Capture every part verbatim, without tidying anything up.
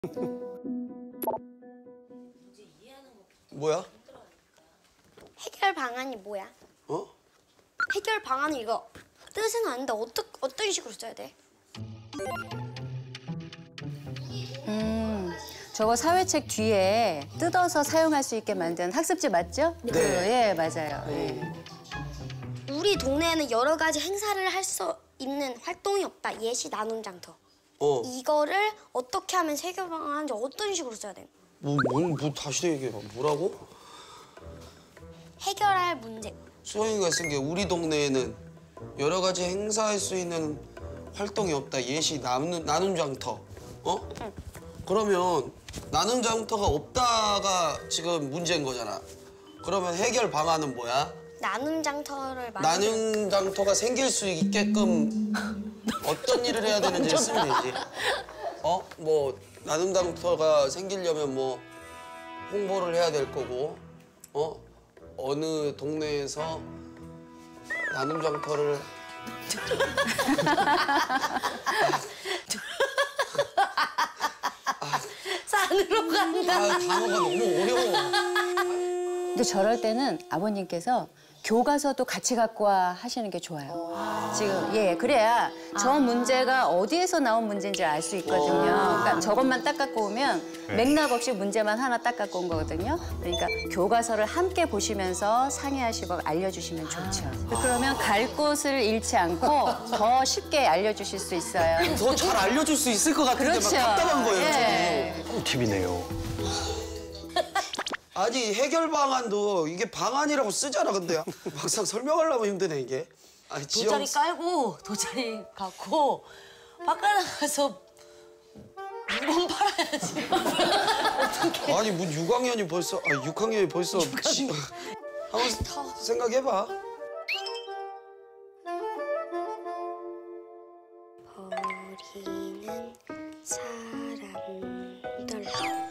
뭐야? 해결 방안이 뭐야? 어? 해결 방안은 이거 뜻은 아는데 어떠, 어떤 식으로 써야 돼? 음, 저거 사회책 뒤에 뜯어서 사용할 수 있게 만든 학습지 맞죠? 네. 그, 예, 맞아요. 예. 우리 동네에는 여러 가지 행사를 할 수 있는 활동이 없다. 예시 나눔 장터. 어. 이거를 어떻게 하면 해결 방안인지 어떤 식으로 써야 돼? 뭐, 뭐, 뭐 다시 얘기해봐. 뭐라고? 해결할 문제. 소영이가 쓴 게 우리 동네에는 여러 가지 행사할 수 있는 활동이 없다. 예시 나눔, 나눔 장터. 어? 응. 그러면 나눔 장터가 없다가 지금 문제인 거잖아. 그러면 해결 방안은 뭐야? 나눔 장터를 만들 나눔 장터가 생길 수 있게끔 어떤 일을 해야 되는지 쓰면 되지. 어? 뭐 나눔 장터가 생기려면 뭐 홍보를 해야 될 거고, 어? 어느 동네에서 나눔 장터를 산으로 간다. 아, 단어가 너무 어려워. 근데 저럴 때는 아버님께서 교과서도 같이 갖고 와 하시는 게 좋아요. 지금, 예, 그래야 저 문제가 어디에서 나온 문제인지 알 수 있거든요. 그러니까 저것만 딱 갖고 오면 맥락 없이 문제만 하나 딱 갖고 온 거거든요. 그러니까 교과서를 함께 보시면서 상의하시고 알려주시면 좋죠. 그러면 갈 곳을 잃지 않고 더 쉽게 알려주실 수 있어요. 더 잘 알려줄 수 있을 것 같은데 그렇죠. 막 답답한 거예요, 예. 저는. 팁이네요. 아니 해결 방안도 이게 방안이라고 쓰잖아, 근데 막상 설명하려면 힘드네 이게. 아니, 돗자리 지영... 깔고 돗자리 갖고 바깥 나가서 물건 팔아야지. 어떻게? 아니 뭐 육 학년이 벌써 아 육 학년이 벌써 지... 한번 생각해봐. 버리는 사람들.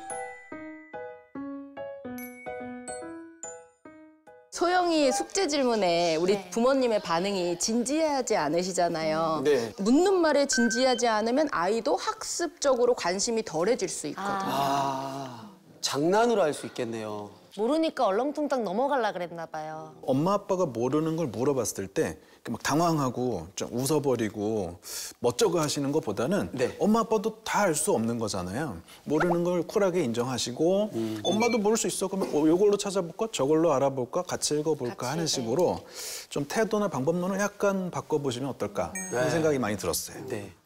소영이 숙제 질문에 우리 네. 부모님의 반응이 진지하지 않으시잖아요. 네. 묻는 말에 진지하지 않으면 아이도 학습적으로 관심이 덜해질 수 있거든요. 아 장난으로 할 수 있겠네요. 모르니까 얼렁뚱땅 넘어가려 그랬나 봐요. 엄마 아빠가 모르는 걸 물어봤을 때 막 당황하고 좀 웃어버리고 멋쩍어 하시는 것보다는 네. 엄마 아빠도 다 알 수 없는 거잖아요. 모르는 걸 쿨하게 인정하시고 음. 엄마도 모를 수 있어. 그러면 어, 이걸로 찾아볼까? 저걸로 알아볼까? 같이 읽어볼까? 같이, 하는 네. 식으로 좀 태도나 방법론을 약간 바꿔보시면 어떨까? 그런 생각이 많이 들었어요. 네.